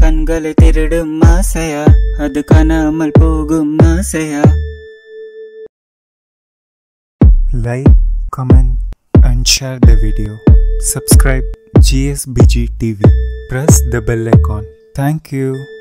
கண்களை திருடும் ஆசையா, அது காணாமல் போகும் ஆசையா. Like, comment and share the video. Subscribe Gsbg TV. Press the bell icon. Thank you.